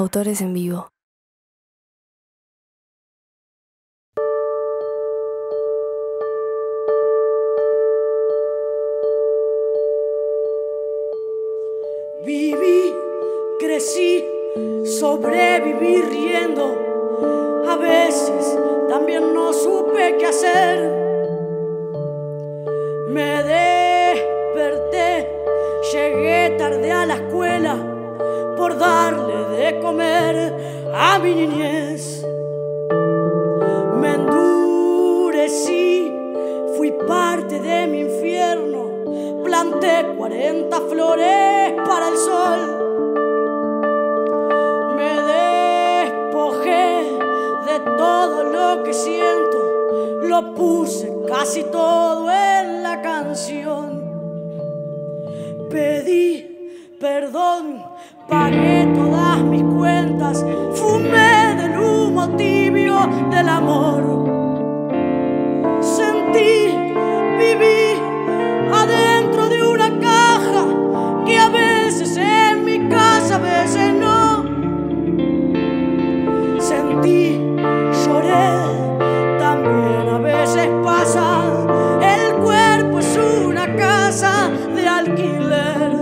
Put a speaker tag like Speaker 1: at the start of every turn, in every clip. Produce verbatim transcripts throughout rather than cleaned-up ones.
Speaker 1: Autores en vivo.
Speaker 2: Viví, crecí, sobreviví riendo. A veces también no supe qué hacer. Me desperté, llegué tarde a la escuela por darle de comer a mi niñez. Me endurecí, fui parte de mi infierno. Planté cuarenta flores para el sol. Me despojé de todo lo que siento. Lo puse casi todo en la canción. Pedí perdón, pagué todas mis cuentas. Fumé del humo tibio del amor. Sentí, viví adentro de una caja que a veces en mi casa, a veces no. Sentí, lloré, también a veces pasa. El cuerpo es una casa de alquiler.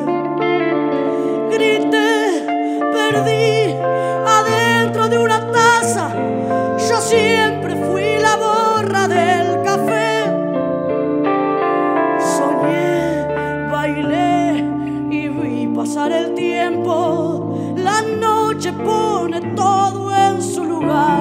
Speaker 2: Grité, perdí adentro de una taza. Yo siempre fui la borra del café. Soñé, bailé y vi pasar el tiempo. La noche pone todo en su lugar.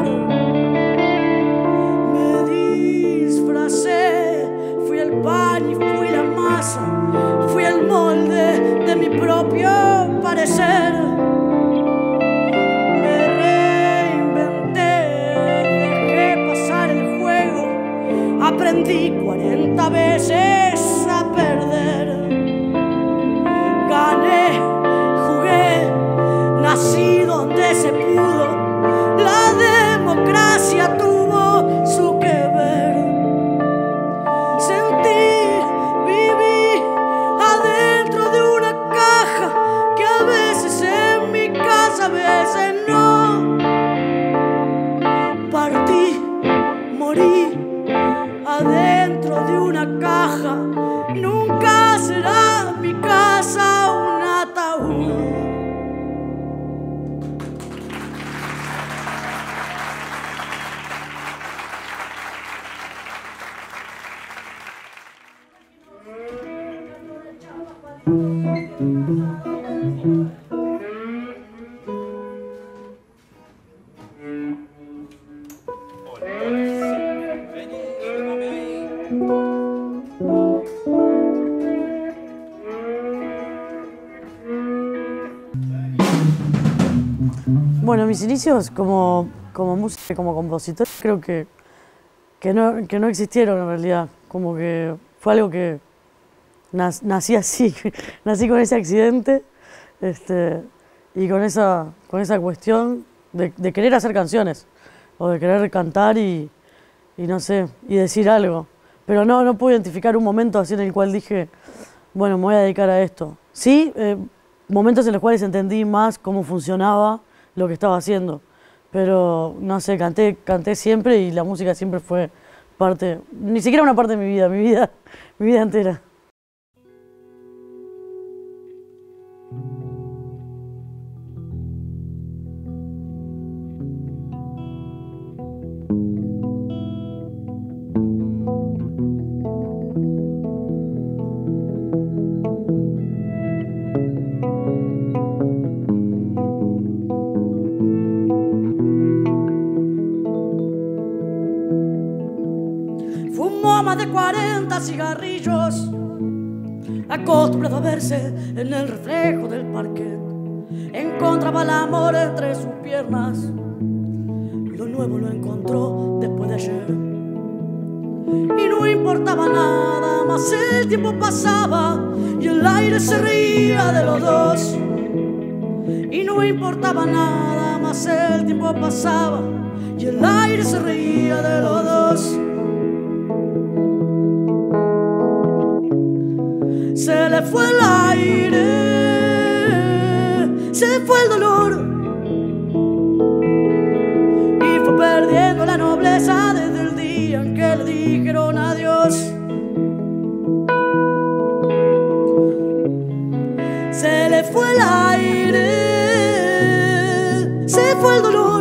Speaker 2: Me disfracé, fui el pan y fui la masa. Fui el molde de mi propio parecer. Me reinventé, dejé pasar el juego. Aprendí cuarenta veces a perder. Gané, jugué, nací donde se pudo. La democracia tuvo su que ver. Sentí, viví adentro de una caja que a veces en mi casa, a veces no. Partí, morí adentro de una caja. Nunca será mi casa un ataúd. Bueno, mis inicios como, como músico, como compositor, creo que, que, no, que no existieron en realidad. Como que fue algo que nac, nací así, nací con ese accidente este, y con esa, con esa cuestión de, de querer hacer canciones o de querer cantar y, y no sé, y decir algo. Pero no, no puedo identificar un momento así en el cual dije, bueno, me voy a dedicar a esto. Sí, eh, momentos en los cuales entendí más cómo funcionaba lo que estaba haciendo, pero no sé, canté, canté siempre y la música siempre fue parte, ni siquiera una parte de mi vida, mi vida, mi vida entera. Más de cuarenta cigarrillos, acostumbrado a verse en el reflejo del parquet. Encontraba el amor entre sus piernas. Lo nuevo lo encontró después de ayer. Y no importaba nada más, el tiempo pasaba y el aire se reía de los dos. Y no importaba nada más, el tiempo pasaba y el aire se reía de los dos. Se le fue el aire, se fue el dolor. le dijeron adiós. Se le fue el aire, se fue el dolor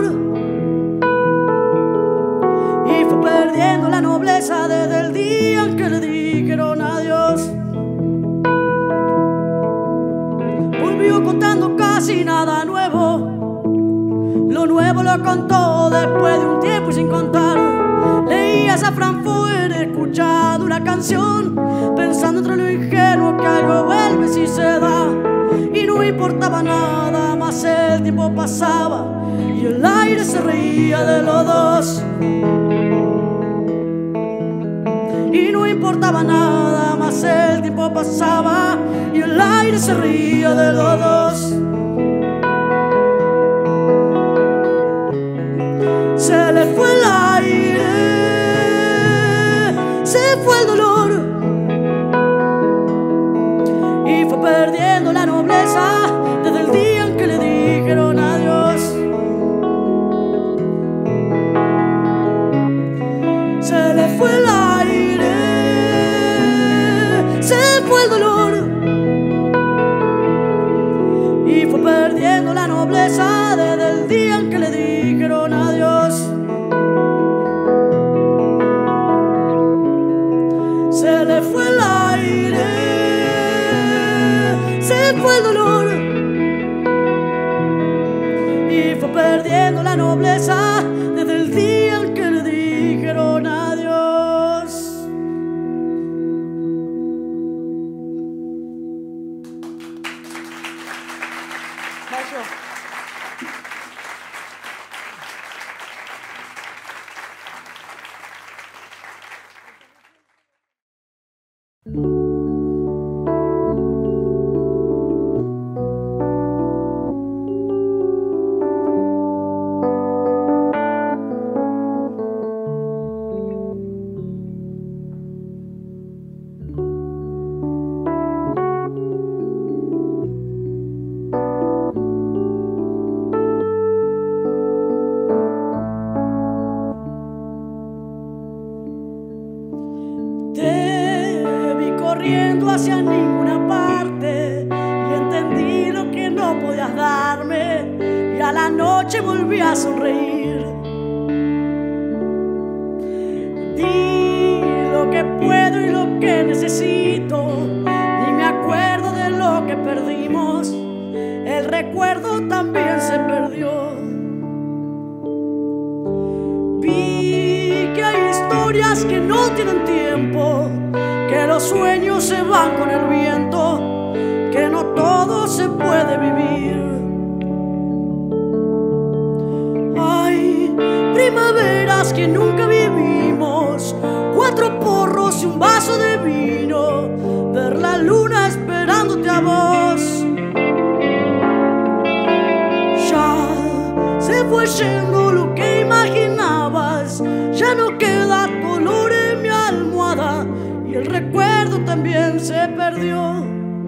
Speaker 2: y fue perdiendo la nobleza desde el día en que le dijeron adiós. Volvió contando casi nada nuevo, lo nuevo lo contó después de un tiempo y sin contar. Leía a Franfuer escuchando una canción, pensando entre lo ingenuo que algo vuelve si se da. Y no importaba nada más, el tiempo pasaba y el aire se reía de los dos. Y no importaba nada más, el tiempo pasaba y el aire se reía de los dos. Se le fue el aire, se fue el dolor y fue perdiendo la nobleza desde el día en que le dijeron adiós. Se le fue el aire, se fue el dolor y fue perdiendo la nobleza desde el día en que le dijeron adiós. Se le fue el aire, se fue el dolor y fue perdiendo la nobleza desde el día en que le dijeron adiós. Vaya. Corriendo hacia ninguna parte y entendí lo que no podías darme, y a la noche volví a sonreír. Di lo que puedo y lo que necesito, ni me acuerdo de lo que perdimos, el recuerdo también se perdió. Vi que hay historias que no tienen tiempo, que los sueños se van con el viento, que no todo se puede vivir. Hay primaveras que nunca vivimos, cuatro porros y un vaso de vino, ver la luna esperándote a vos. Ya se fue yendo lo que imaginabas, ya no queda dolor en mi almohada, el recuerdo también se perdió.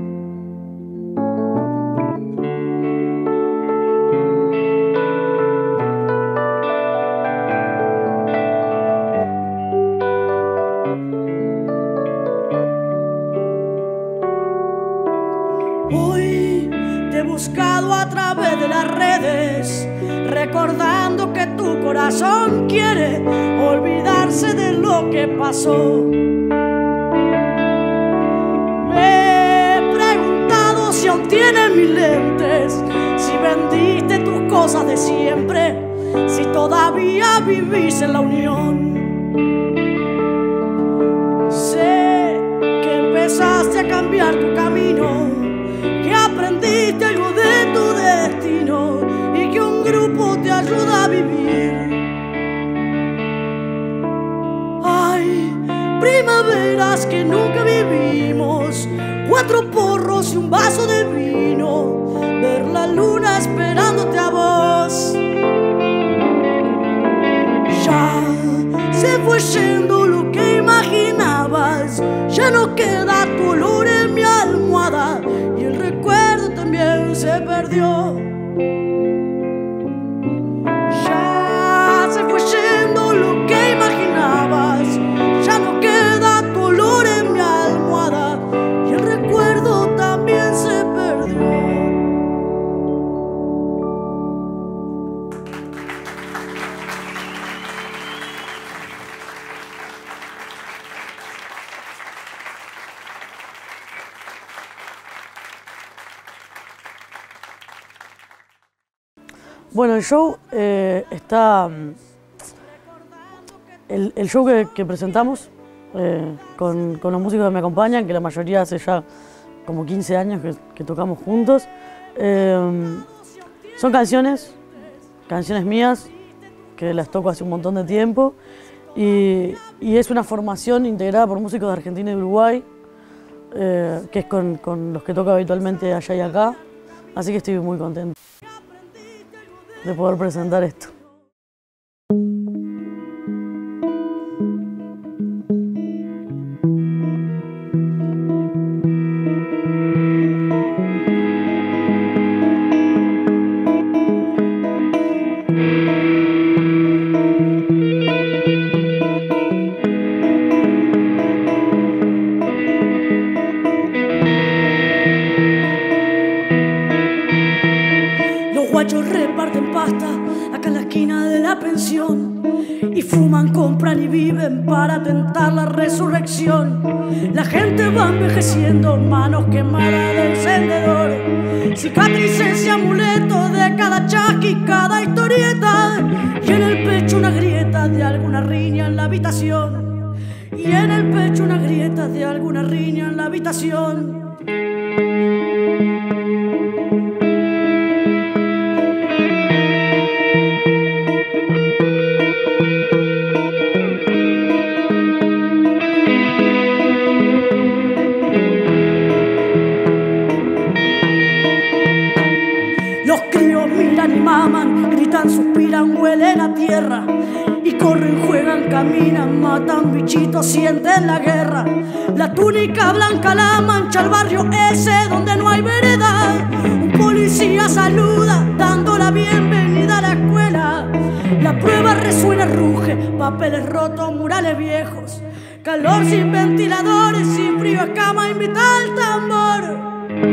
Speaker 2: Hoy te he buscado a través de las redes, recordando que tu corazón quiere olvidarse de lo que pasó. Si aún tienes mis lentes, si vendiste tus cosas de siempre, si todavía vivís en la unión. Sé que empezaste a cambiar tu camino, que aprendiste algo de tu destino y que un grupo te ayuda a vivir. Hay primaveras que nunca vivimos, cuatro porros y un vaso de vino, ver la luna esperándote a vos. Ya se fue yendo lo que imaginabas, ya no queda tu olor en mi almohada y el recuerdo también se perdió. Ya se fue yendo lo que imaginabas, Bueno, el show eh, está... El, el show que, que presentamos eh, con, con los músicos que me acompañan, que la mayoría hace ya como quince años que, que tocamos juntos, eh, son canciones, canciones mías, que las toco hace un montón de tiempo, y, y es una formación integrada por músicos de Argentina y Uruguay, eh, que es con, con los que toco habitualmente allá y acá, así que estoy muy contento de poder presentar esto.
Speaker 1: Reparten pasta acá en la esquina de la pensión y fuman, compran y viven para tentar la resurrección. La gente va envejeciendo, manos quemadas de encendedor, cicatrices y amuletos de cada chasqui, cada historieta, y en el pecho una grieta de alguna riña en la habitación, y en el pecho una grieta de alguna riña en la habitación. Los críos miran y maman, gritan, suspiran, huelen a tierra, y corren, juegan, caminan, matan bichitos, sienten la guerra. La túnica blanca la mancha el barrio ese donde no hay vereda. Un policía saluda dando la bienvenida a la escuela. La prueba resuena, ruge, papeles rotos, murales viejos, calor sin ventiladores y frío a cama invita al tambor.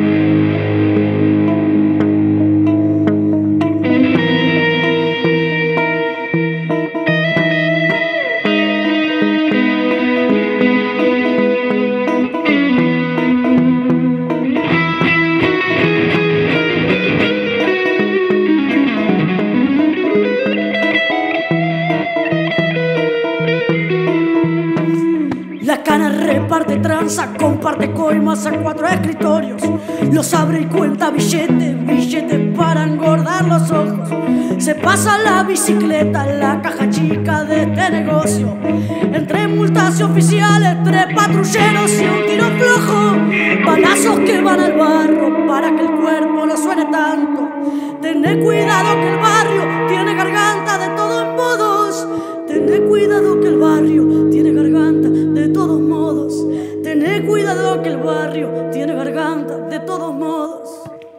Speaker 1: La cana reparte tranza, comparte coimas a cuatro escritorios, los abre y cuenta billetes, billetes para engordar los ojos. Se pasa la bicicleta en la caja chica de este negocio, entre multas y oficiales, tres patrulleros y un tiro flojo, balazos que van al barro para que el cuerpo no suene tanto. Tened cuidado que el barrio tiene garganta de todos modos. Tened cuidado que el barrio tiene garganta de todos modos. Tened cuidado que el barrio tiene garganta de todos modos.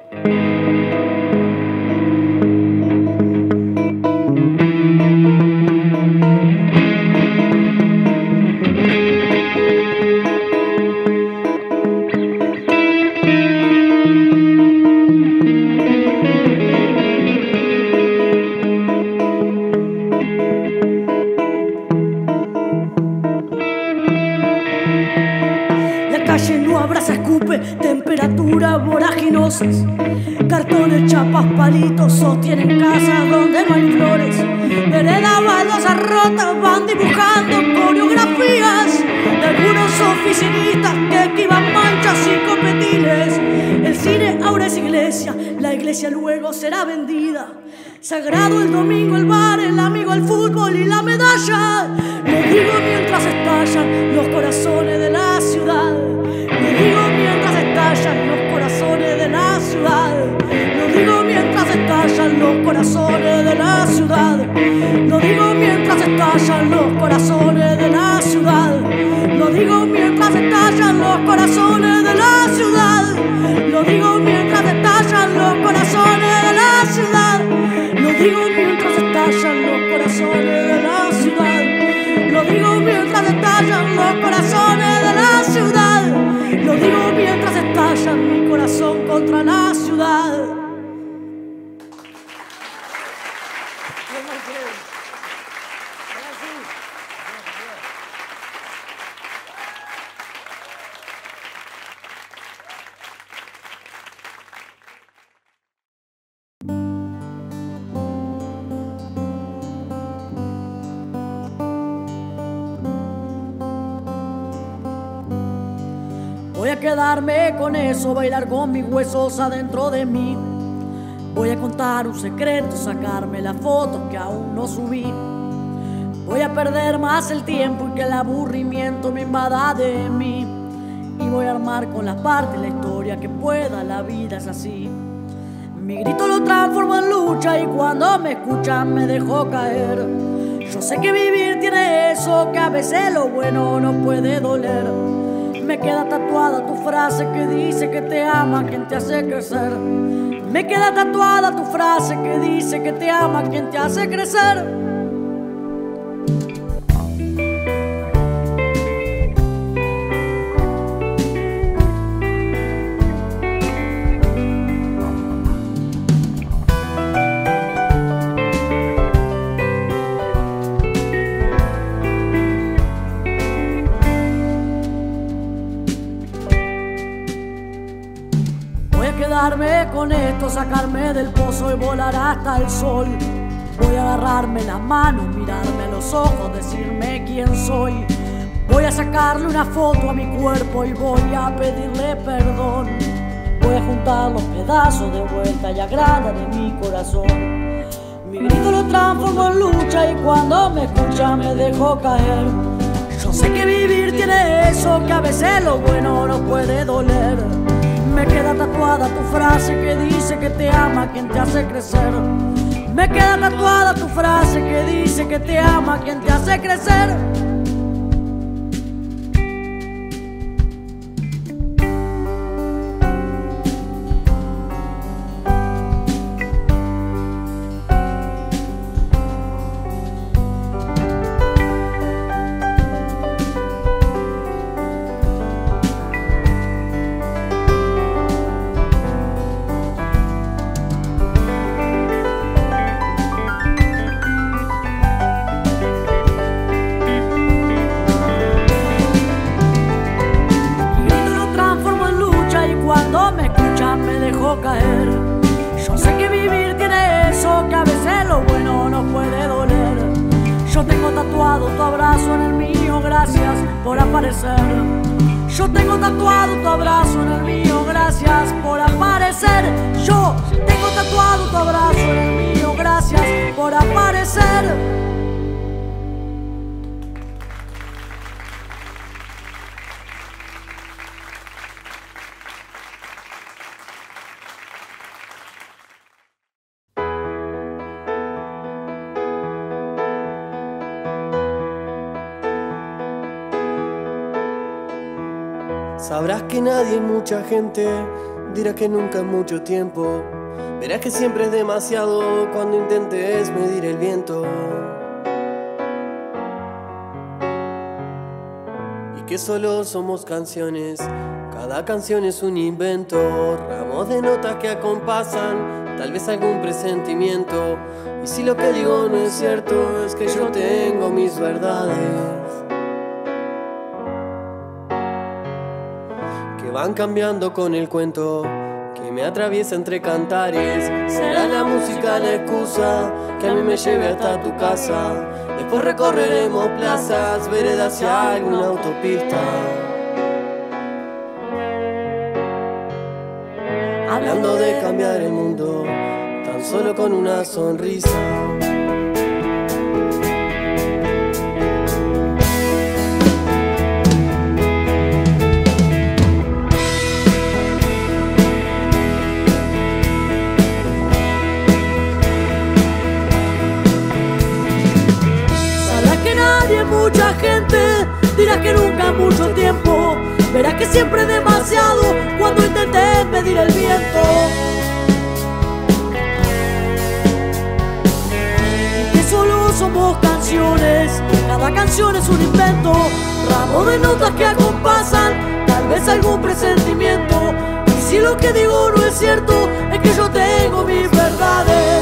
Speaker 1: Calle no abraza, escupe, temperatura voraginosas, cartones, chapas, palitos sostienen casas donde no hay flores, veredas, baldosas rotas van dibujando coreografías de algunos oficinistas que esquivan manchas y copetines. El cine ahora es iglesia, la iglesia luego será vendida. Sagrado el domingo, el bar, el amigo, el fútbol y la medalla. Lo digo mientras estallan los corazones de la ciudad. Lo digo mientras estallan los corazones de la ciudad. Lo digo mientras estallan los corazones de la ciudad. Lo digo mientras estallan los corazones de la ciudad. Lo digo mientras estallan los corazones de la ciudad. Lo digo mientras estallan los corazones de la ciudad. Lo digo mientras estallan los corazones de la ciudad. Lo digo mientras estallan los corazones de la ciudad. Lo digo mientras estallan mi corazón contra la ciudad.
Speaker 2: Gracias.
Speaker 1: Voy a quedarme con eso, bailar con mis huesos adentro de mí. Voy a contar un secreto, sacarme las fotos que aún no subí. Voy a perder más el tiempo y que el aburrimiento me invada de mí. Y voy a armar con las partes la historia que pueda, la vida es así. Mi grito lo transformo en lucha y cuando me escuchan me dejo caer. Yo sé que vivir tiene eso, que a veces lo bueno no puede doler. Me queda tatuada tu frase que dice que te ama quien te hace crecer. Me queda tatuada tu frase que dice que te ama quien te hace crecer. Quedarme con esto, sacarme del pozo y volar hasta el sol. Voy a agarrarme las manos, mirarme a los ojos, decirme quién soy. Voy a sacarle una foto a mi cuerpo y voy a pedirle perdón. Voy a juntar los pedazos de vuelta y agranda de mi corazón. Mi grito lo transformo en lucha y cuando me escucha me dejo caer. Yo sé que vivir tiene eso, que a veces lo bueno no puede doler. Me queda tatuada tu frase que dice que te ama quien te hace crecer. Me queda tatuada tu frase que dice que te ama quien te hace crecer. Caer. Yo sé que vivir tiene eso, que a veces lo bueno no puede doler. Yo tengo tatuado tu abrazo en el mío, gracias por aparecer. Yo tengo tatuado tu abrazo en el mío, gracias por aparecer. Yo tengo tatuado tu abrazo en el mío, gracias por aparecer.
Speaker 3: Sabrás que nadie, mucha gente, dirá que nunca en mucho tiempo. Verás que siempre es demasiado cuando intentes medir el viento. Y que solo somos canciones, cada canción es un invento. Ramos de notas que acompasan, tal vez algún presentimiento. Y si lo que digo no es cierto, es que yo tengo mis verdades van cambiando con el cuento que me atraviesa entre cantares. Será la música la excusa que a mí me lleve hasta tu casa. Después recorreremos plazas, veredas y alguna autopista, hablando de cambiar el mundo tan solo con una sonrisa.
Speaker 1: Mucha gente dirá que nunca mucho tiempo. Verás que siempre es demasiado cuando intentes medir el viento. Y que solo somos canciones, cada canción es un invento. Ramos de notas que acompasan, tal vez algún presentimiento. Y si lo que digo no es cierto, es que yo tengo mis verdades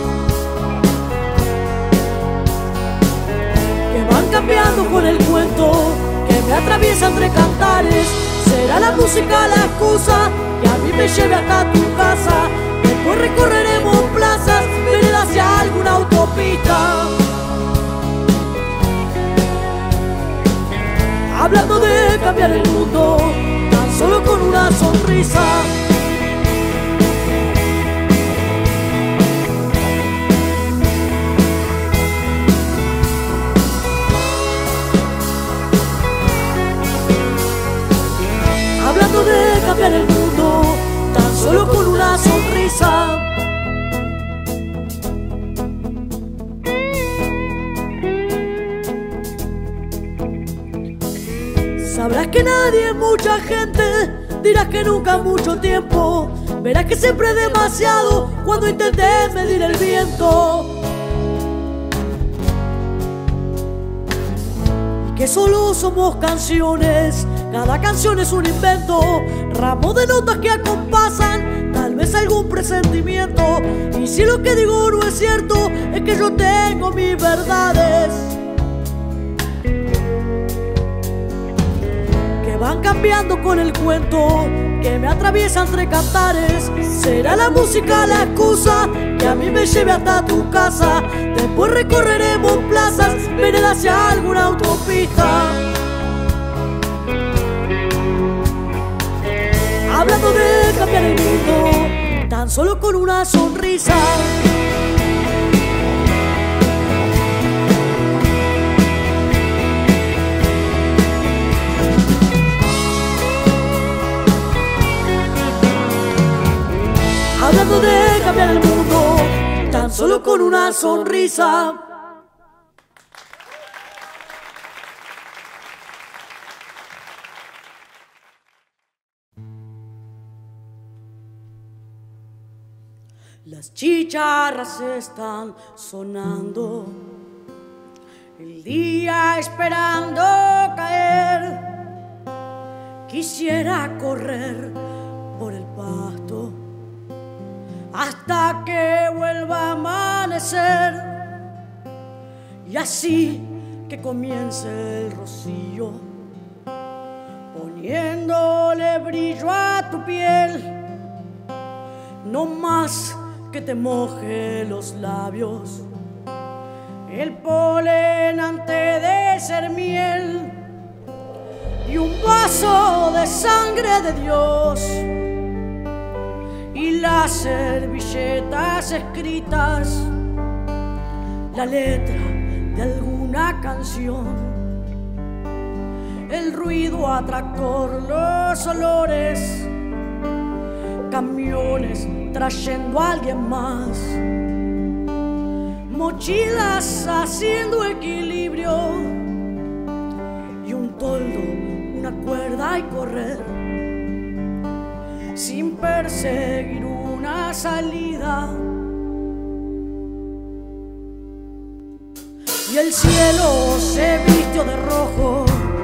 Speaker 1: cambiando con el cuento que me atraviesa entre cantares. Será la música la excusa que a mí me lleve hasta tu casa. Después recorreremos plazas, veredas y alguna autopista, hablando de cambiar el mundo tan solo solo con una sonrisa. Hablando de cambiar el mundo, tan solo con una sonrisa. Sabrás que nadie, mucha gente, dirás que nunca mucho tiempo. Verás que siempre es demasiado cuando intenté medir el viento. Y que solo somos canciones, cada canción es un invento, ramos de notas que acompasan tal vez algún presentimiento. Y si lo que digo no es cierto, es que yo tengo mis verdades, van cambiando con el cuento que me atraviesa entre cantares. Será la música la excusa que a mí me lleve hasta tu casa. Después recorreremos plazas, veredas hacia alguna autopista. Hablando de cambiar el mundo, tan solo con una sonrisa. Hablando de cambiar el mundo, tan solo con una sonrisa. Las chicharras están sonando, el día esperando caer. Quisiera correr por el pasto hasta que vuelva a amanecer, y así que comience el rocío, poniéndole brillo a tu piel. No más que te moje los labios, el polen antes de ser miel, y un vaso de sangre de Dios, y las servilletas escritas, la letra de alguna canción, el ruido atractor, los olores, camiones trayendo a alguien más, mochilas haciendo equilibrio, y un toldo, una cuerda y correr sin perseguir una salida. Y el cielo se vistió de rojo,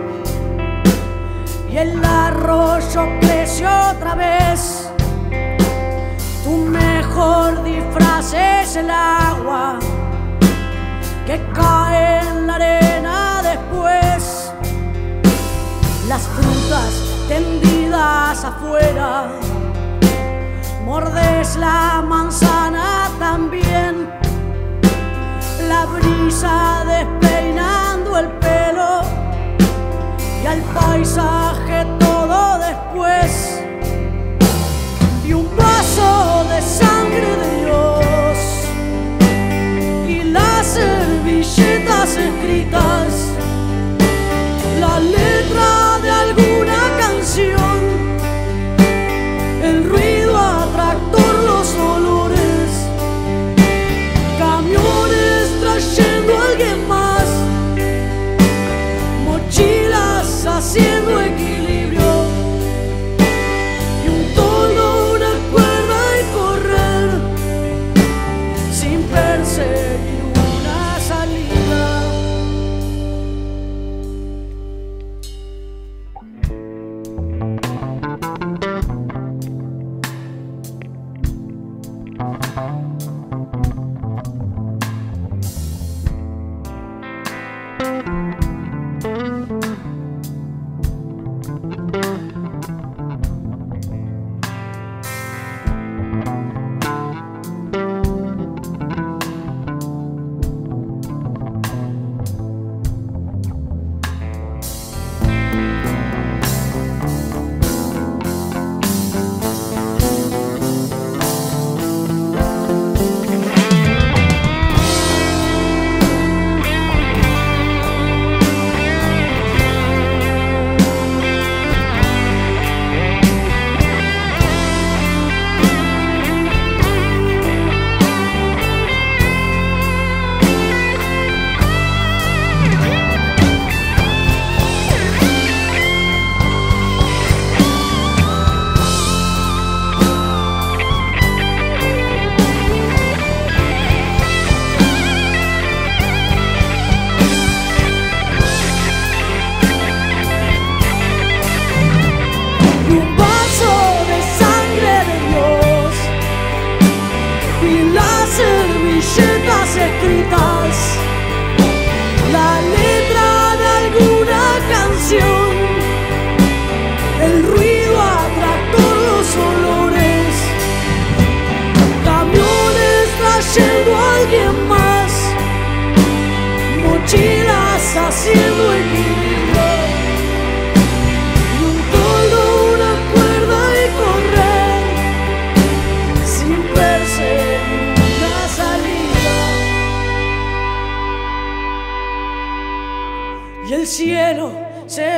Speaker 1: y el arroyo creció otra vez. Tu mejor disfraz es el agua que cae en la arena después. Las frutas tendidas afuera, mordes la manzana también, la brisa despeinando el pelo, y al paisaje todo después, y un vaso de sangre de Dios, y las servilletas escritas, la letra de alguna canción, el ruido atractor, los olores, camiones trayendo a alguien más, mochilas haciendo equipo.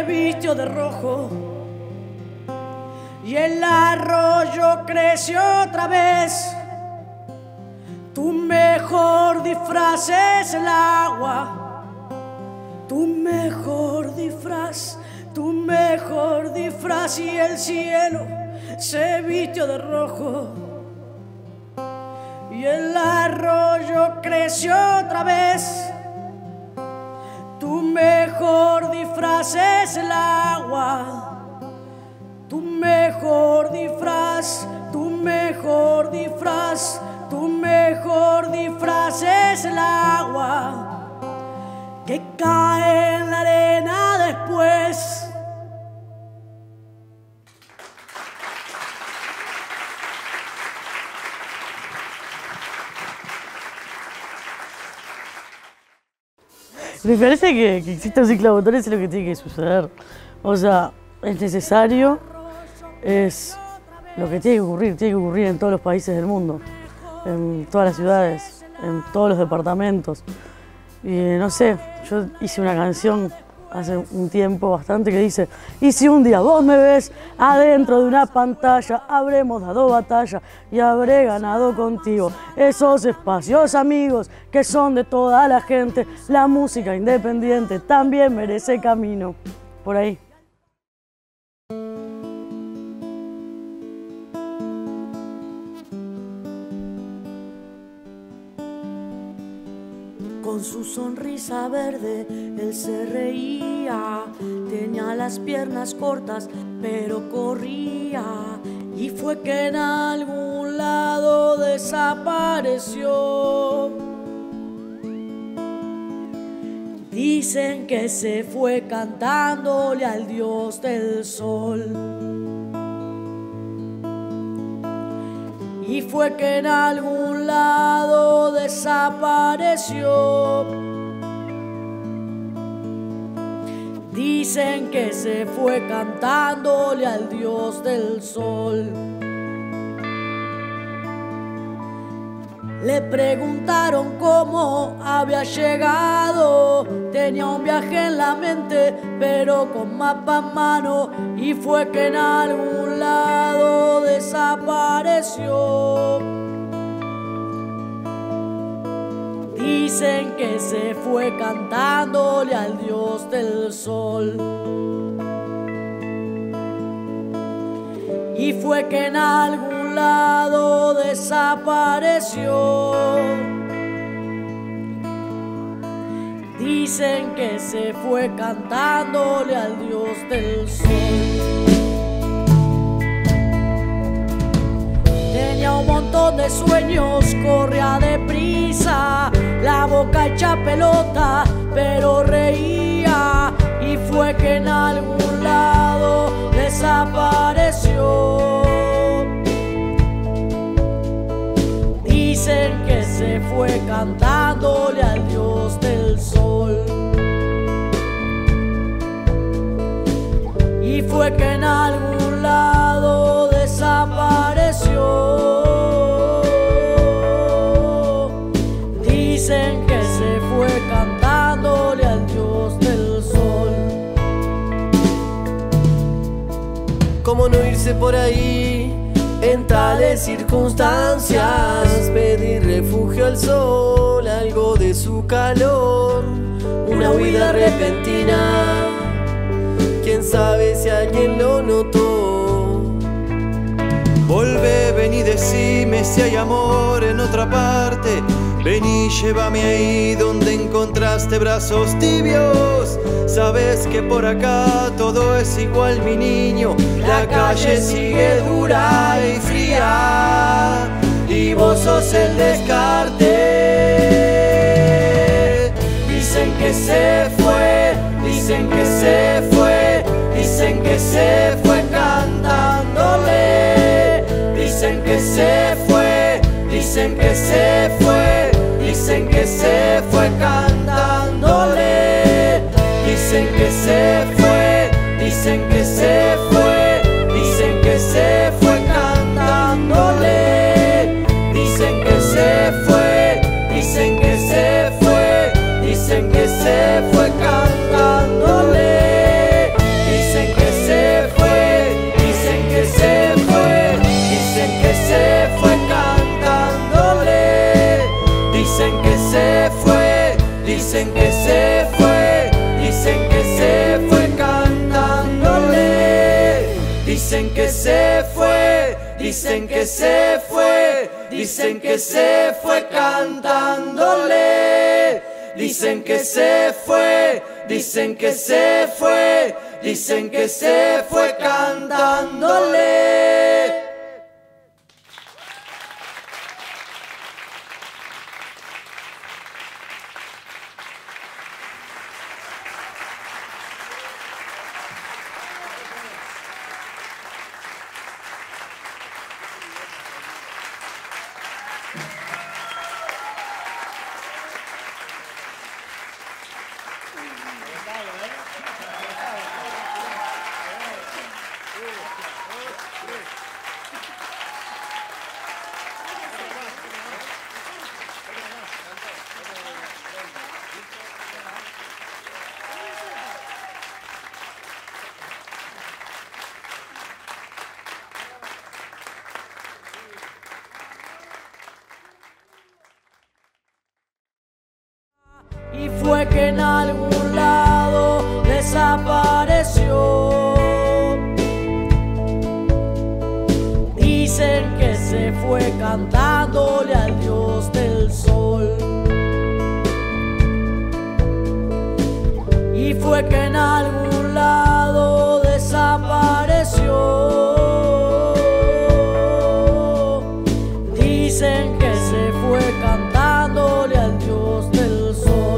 Speaker 1: vistió de rojo y el arroyo creció otra vez. Tu mejor disfraz es el agua, tu mejor disfraz, tu mejor disfraz, y el cielo se vistió de rojo y el arroyo creció otra vez. Tu mejor disfraz es el agua, tu mejor disfraz, tu mejor disfraz, tu mejor disfraz es el agua que cae en la arena después.
Speaker 2: Me parece que, que exista un ciclo de botones es lo que tiene que suceder. O sea, es necesario, es lo que tiene que ocurrir, tiene que ocurrir en todos los países del mundo, en todas las ciudades, en todos los departamentos. Y no sé, yo hice una canción hace un tiempo bastante que dice: y si un día vos me ves adentro de una pantalla, habremos dado batalla y habré ganado contigo esos espacios, amigos, que son de toda la gente. La música independiente también merece camino. Por ahí.
Speaker 1: Con su sonrisa verde él se reía, tenía las piernas cortas pero corría, y fue que en algún lado desapareció. Dicen que se fue cantándole al dios del sol. Y fue que en algún lado desapareció. Dicen que se fue cantándole al dios del sol. Le preguntaron cómo había llegado, tenía un viaje en la mente, pero con mapa en mano, y fue que en algún lado desapareció. Dicen que se fue cantándole al dios del sol. Y fue que en algún lado desapareció. Dicen que se fue cantándole al dios del sol. Tenía un montón de sueños, corría deprisa, la boca hecha pelota, pero reía. Y fue que en algún lado desapareció. Dicen que se fue cantándole al dios del sol. Y fue que en algún lado desapareció. Dicen que se fue cantándole al dios del sol.
Speaker 3: ¿Cómo no irse por ahí en tales circunstancias? Pedir refugio al sol, algo de su calor, una huida repentina. Quién sabe si alguien lo notó.
Speaker 4: Volvé, ven y decime si hay amor en otra parte. Ven y llévame ahí donde encontraste brazos tibios. Sabes que por acá todo es igual, mi niño. La calle sigue dura y fría, y vos sos el descarte. Dicen que se fue, dicen que se fue, dicen que se fue cantándole. Dicen que se fue, dicen que se fue, dicen que se fue cantándole. Dicen que se fue, dicen que se fue, dicen que se fue cantándole. Dicen que se fue, dicen que se fue, dicen que se fue cantándole. Dicen que se fue, dicen que se fue, dicen que se fue cantándole. Dicen que se fue, dicen que se fue, dicen que se fue cantándole.
Speaker 1: Y fue que en algún lado desapareció. Dicen que se fue cantándole al dios del sol. Y fue que en algún lado desapareció. Dicen que se fue cantándole al dios del sol.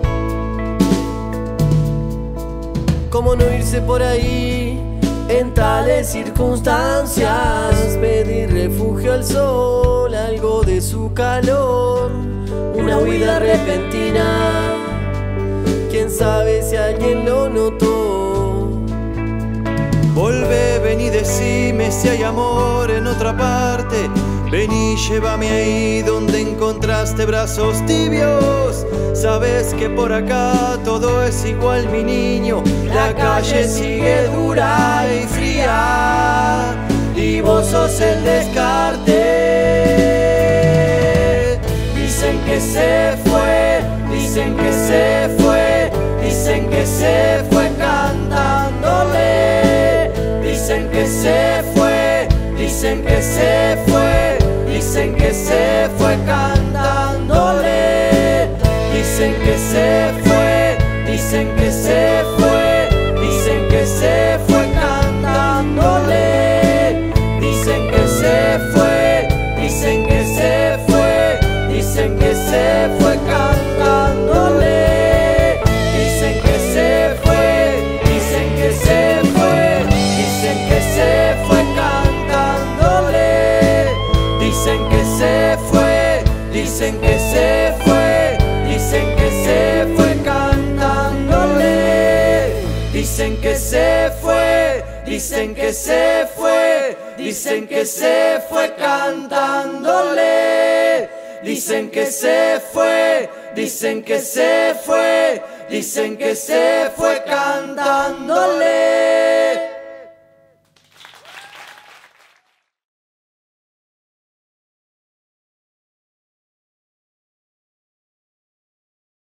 Speaker 3: ¿Cómo no irse por ahí en tales circunstancias? Pedir refugio al sol, algo de su calor, una huida repentina. Quién sabe si alguien lo notó.
Speaker 4: Volvé, ven y decime si hay amor en otra parte. Ven y llévame ahí donde encontraste brazos tibios. Sabes que por acá todo es igual, mi niño. La calle sigue dura y fría y vos sos el descarte. Dicen que se fue, dicen que se fue, dicen que se fue cantándole. Dicen que se fue, dicen que se fue, dicen que se fue cantándole. Dicen que se fue, dicen que se fue, dicen que se fue cantándole. Dicen que se fue, dicen que se fue, dicen que se fue cantándole. Dicen que se fue, dicen que se fue, dicen que se fue cantándole. Dicen que se fue, dicen que se fue, dicen que se fue cantándole. Dicen que se fue, dicen que se fue, dicen que se fue cantándole. Dicen que se fue, dicen que se fue, dicen que se fue cantándole.